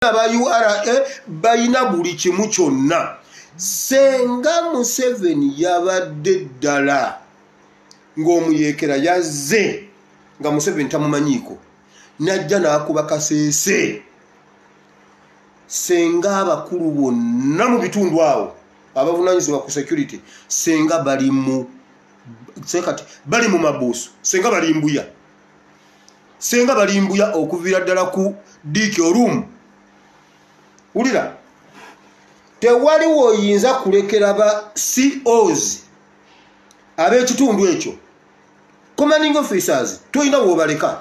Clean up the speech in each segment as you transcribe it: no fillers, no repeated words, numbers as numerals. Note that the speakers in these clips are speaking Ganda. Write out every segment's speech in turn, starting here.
aba URA bayina buli kimu kyonna. Senga Museveni yabadde ddala ng'omuyeekera yazze nga Museveni tamumanyiiko najja n'akuba kasese. Senga abakulu bonna mu bitundu awo abavunaanyizibwa ku security senga bali mu mabuusu, senga bali mbuya, senga bali mbuya okuviira ddala ku Kitalo. Wulira, tewaliwo oyinza kulekera ba COs ab'ekitundu ekyo, commanding officers, toyina w'obaleka,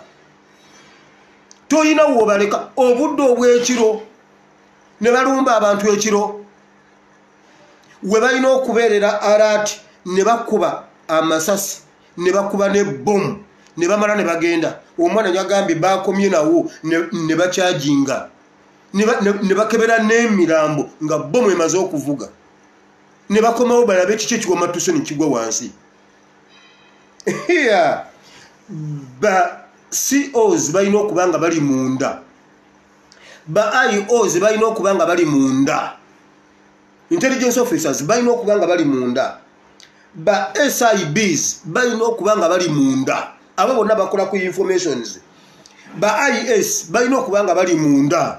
obudde obw'ekiro ne balumba abantu ekiro we balina okubeerera alert ne bakuba amasasi ne bakuba ne bomu ne bamala ne bagenda. Omwana nyagambye bakomye nawo ne bakyajinga ne bakebera n'emirambo nga bomu emaze okuvuga ne bakomawo balabe kiki ekiwoma tuso ne kigwa wansi. Ba COs balina okuba nga bali munda, ba IOs balina okuba nga bali munda, intelligence officers balina okuba nga bali munda, ba SIBs balina okuba nga bali munda, abo bonna bakola ku informations, ba IS balina okuba nga bali munda.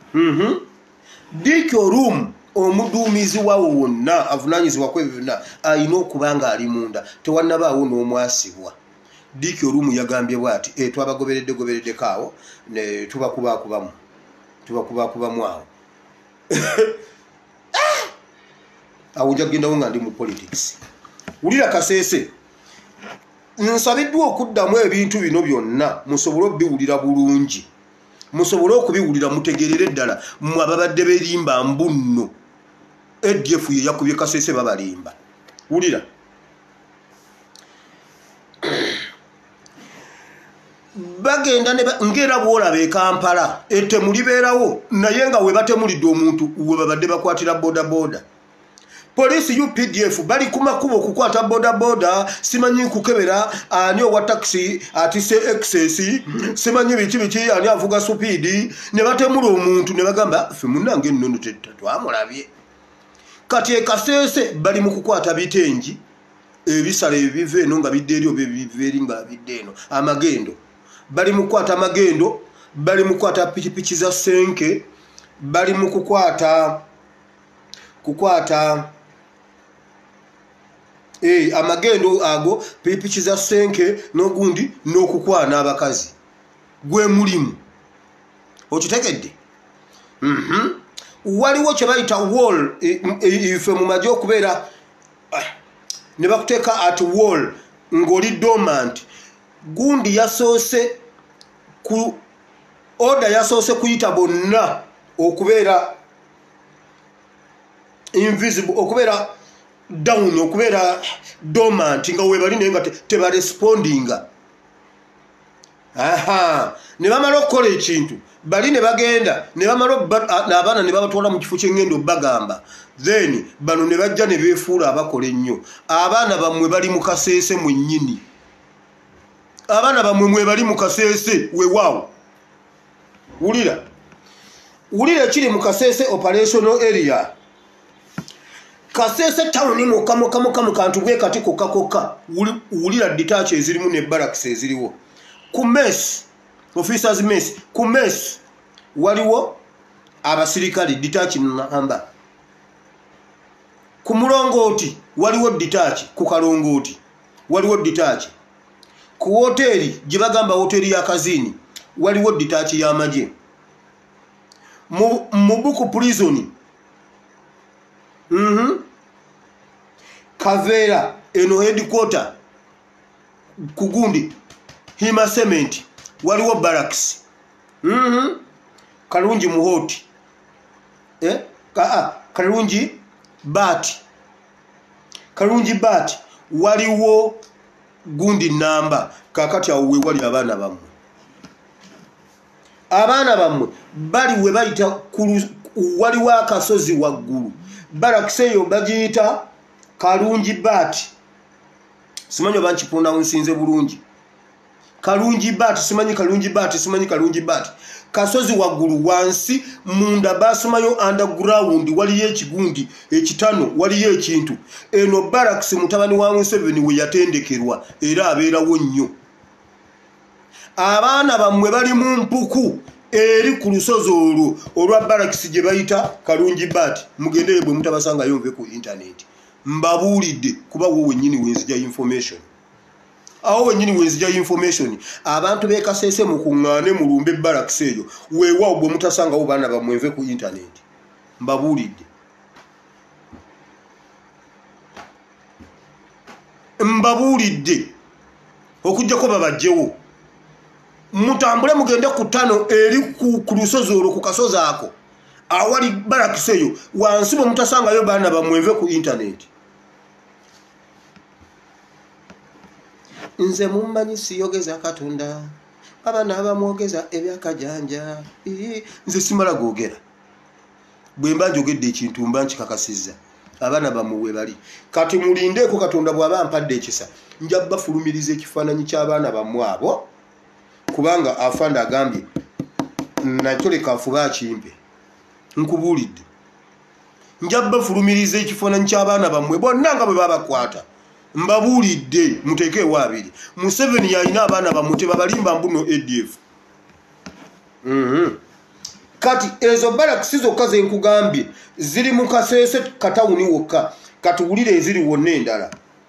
Kitalo omuduumizi wawo wonna avunaanyizibwa ku ebyo byonna alina okuba nga ali munda, tewannabaawo n'omwasibwa. Kitalo yagambye bw'ati twabagobereddeko awo ne tubakubaakubamu awo. Awo nja kugendawo nga ndi mu politics. Wulira kasese, nsabiddwa okuddamu ebintu bino byonna musobole obiwulira bulungi, musobole okubiwulira mutegerere ddala mmwe ababadde berimba mbunno ADF ye yakubye kasese babalimba. Wulira, bagenda ngera bwolaba e Kampala temulibeerawo naye nga we batemulidde omuntu we babadde bakwatira boda. Polisi UPDF bali ku makubo okukwata boda, simanyi kukebera ani owa taxi atise excess, simanyi biki ani avuga speed, ne batemula omuntu ne bagamba ffe munnange nnono twamulabye. Kati e kasese bali mu kukwata bitengi ebisale ebiva eno nga bidde eri oba ebiva eri nga bidde eno, amagendo bali mu kukwata amagendo, bali mu kukwata pikipiki za senke, bali mu kukwata amagendo ago, pikipiki za senke n'ogundi n'okukwana abakazi. Gwe mulimu okitegedde. Waliwo kye bayita wall, ife mu magye okubeera ne bakuteeka at wall ng'oli dormant. Gundi yasoose ku order yasoose kuyita bonna okubeera invisible, okubeera down, okubeera dormant nga webali naye nga tebarespondinga. Ne bamala okukola ekintu bali ne bagenda ne bamala abaana ne babatwala mu kifo ky'engendo bagamba, then bano ne bajja ne beefuula abakola ennyo. Abaana bammwe bali mu kasese mwennyini, abaana bammwe mwe bali mu kasese weewaawo. Wulira ekiri mu kasese operational area. Kasese town mu kantu bwe kati kokka. Wulira detach ezirimu ne barracks eziriwo. Ku mess, officers mess, ku mess waliwo abasirikali detach namba. Ku mulongooti waliwo detach, ku kalongooti waliwo detach. Ku hoteli gye bagamba hoteli ya Kazini waliwo detach y'amagye. Mu Buku prison Kaveera eno headquarter kugundi Hima Cement waliwo barracks. Kalungi muhoti Kalungi bat waliwo gundi namba. Kakati awo we wali abaana bammwe bali we bayita waliwo akasozi waggulu. Barracks eyo bagiyita Kalungi bat. Simanyi oba nkipronounsinze bulungi. Kalungi bat, simanyi Kalungi bat. kasozi waggulu wansi munda basumayo underground waliyo ekigundi ekitano waliyo ekintu eno barracks mutabani wa Museveni we yatendekerwa era abeerawo nnyo abaana bammwe bali mu mpuku eri ku lusozi olwa barracks gye bayita Kalungi Bat mugendere bwe mutabasanga yonve ku internet mbabuulidde kuba wo wennyini wenzija information awo wennyini wenzija information abantu be kasese mukuŋŋaane mulumbe barracks eyo weewaawo bwe mutasangawo baana bamwenve ku internet mbabuulidde okujjako babajjewo mutambule mugende ku ttano eri ku lusozi olwo ku kasozi ako awali barracks eyo wansi bwe mutasangayo baana bamwenve ku internet nze mummanyi siyogeza Katonda abaana abamwogeza ebyakajanja nze simala googera bwe mba njogedde ekintu mba nkikakasizza abaana bamuwe bali kati mulindeeko Katonda bw'aba ampadde ekisa nja bafulumiriza ekifaananyi ky'abaana bammwe abo kubanga afanda agambye nakyo leka afuba akimpe nkubuulidde nja bafulumiriza ekifaananyi ky'abaana bammwe bonna nga bwe babakwata mbabuulidde muteekeewo abiri Museveni yalina abaana bammwe tebabalimba mbuno ADF kati ezo barracks zokka ze nkugambye ziri mu kasese katawuni wokka katuwulire eziri wonna endala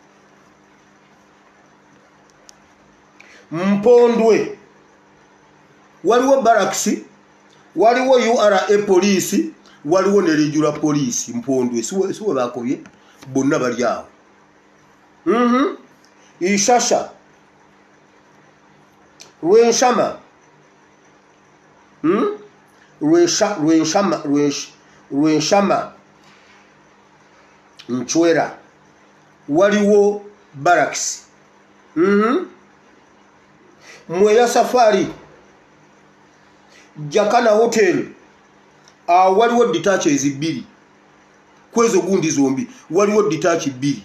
Mpondwe waliwo barracks waliwo URA police waliwo ne regular police Mpondwe siwe bakobye bonna bali awo Ishasha Rwenshama Rwenshama Nchwera waliwo barracks Mweya Safari Jakana Hotel waliwo detach bbiri kwezo gundi zombi waliwo detach bbiri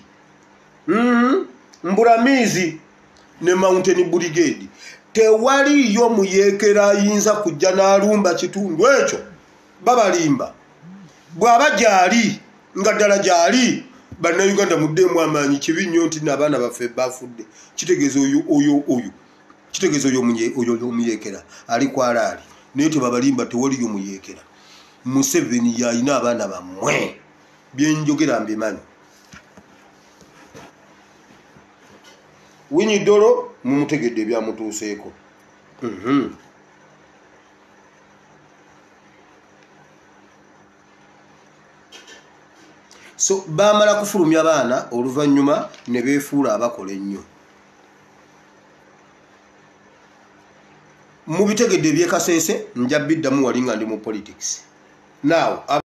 Mbulamizi ne Mountain Brigade tewaliyo muyeekera ayinza kujja n'alumba kitundu ekyo babalimba bw'aba gyali nga ddala gyali BanaUganda muddemu amaanyi kibi nnyo nti n'abaana baffe bafudde kitegeeza oyo kitegeeza oyo omuyeekera ali kwalaali naye tebabalimba tewaliyo muyeekera Museveni yalina abaana bammwe byenjogera mbimanyi Winyi Dolo mumutegedde byamutuuseeko so bamala kufulumya abaana oluvannyuma ne beefuula abakola ennyo mu bitegedde ebyekasese nja biddamu wali nga ndi mu politics now